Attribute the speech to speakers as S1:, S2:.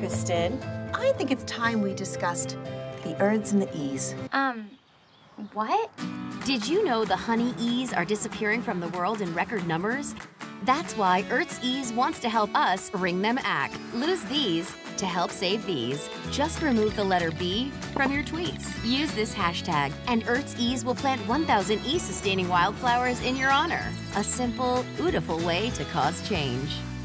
S1: Kristen.
S2: I think it's time we discussed the Erds and the E's.
S3: What? Did you know the honey E's are disappearing from the world in record numbers? That's why Earth's E's wants to help us ring them ack. Lose these to help save these. Just remove the letter B from your tweets. Use this hashtag, and Earth's E's will plant 1,000 E-sustaining wildflowers in your honor. A simple, beautiful way to cause change.